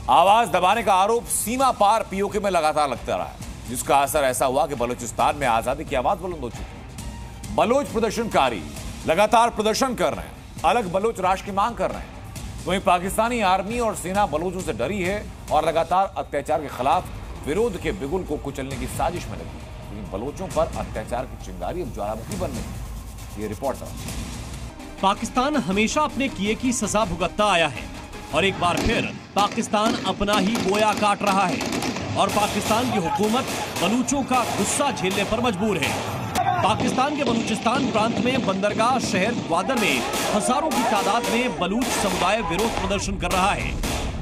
आवाज दबाने का आरोप सीमा पार पीओके में लगातार लगता रहा है, जिसका असर ऐसा हुआ कि बलूचिस्तान में आजादी की आवाज बुलंद हो चुकी है। बलोच प्रदर्शनकारी लगातार प्रदर्शन कर रहे हैं, अलग बलोच राष्ट्र की मांग कर रहे हैं। वहीं पाकिस्तानी आर्मी और सेना बलोचों से डरी है और लगातार अत्याचार के खिलाफ विरोध के बिगुल को कुचलने की साजिश में लगी है। लेकिन बलोचों पर अत्याचार की चिंगारी अब ज्वालामुखी बन रही है। ये रिपोर्ट है। पाकिस्तान हमेशा अपने किए की सजा भुगतता आया है और एक बार फिर पाकिस्तान अपना ही बोया काट रहा है और पाकिस्तान की हुकूमत बलूचों का गुस्सा झेलने पर मजबूर है। पाकिस्तान के बलूचिस्तान प्रांत में बंदरगाह शहर ग्वादर में हजारों की तादाद में बलूच समुदाय विरोध प्रदर्शन कर रहा है।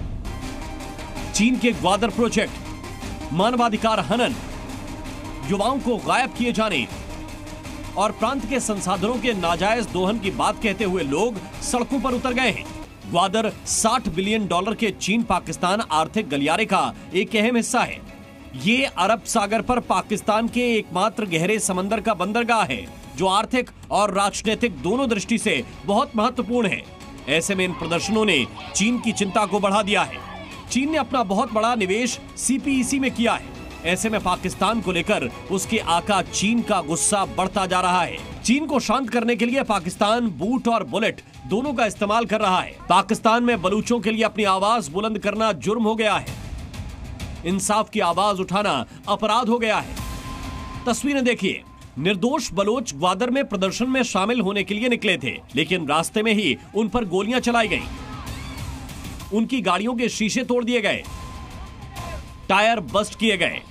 चीन के ग्वादर प्रोजेक्ट, मानवाधिकार हनन, युवाओं को गायब किए जाने और प्रांत के संसाधनों के नाजायज दोहन की बात कहते हुए लोग सड़कों पर उतर गए हैं। ग्वादर $60 बिलियन के चीन पाकिस्तान आर्थिक गलियारे का एक अहम हिस्सा है। ये अरब सागर पर पाकिस्तान के एकमात्र गहरे समंदर का बंदरगाह है, जो आर्थिक और राजनीतिक दोनों दृष्टि से बहुत महत्वपूर्ण है। ऐसे में इन प्रदर्शनों ने चीन की चिंता को बढ़ा दिया है। चीन ने अपना बहुत बड़ा निवेश CPEC में किया है। ऐसे में पाकिस्तान को लेकर उसके आका चीन का गुस्सा बढ़ता जा रहा है। चीन को शांत करने के लिए पाकिस्तान बूट और बुलेट दोनों का इस्तेमाल कर रहा है। पाकिस्तान में बलूचों के लिए अपनी आवाज बुलंद करना जुर्म हो गया है। इंसाफ की आवाज उठाना अपराध हो गया है। तस्वीरें देखिए। निर्दोष बलोच ग्वादर में प्रदर्शन में शामिल होने के लिए निकले थे, लेकिन रास्ते में ही उन पर गोलियां चलाई गईं। उनकी गाड़ियों के शीशे तोड़ दिए गए, टायर बस्ट किए गए।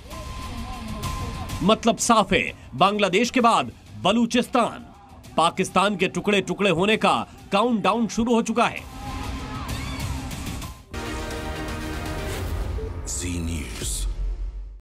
मतलब साफ है, बांग्लादेश के बाद बलूचिस्तान पाकिस्तान के टुकड़े टुकड़े होने का काउंटडाउन शुरू हो चुका है। Z News.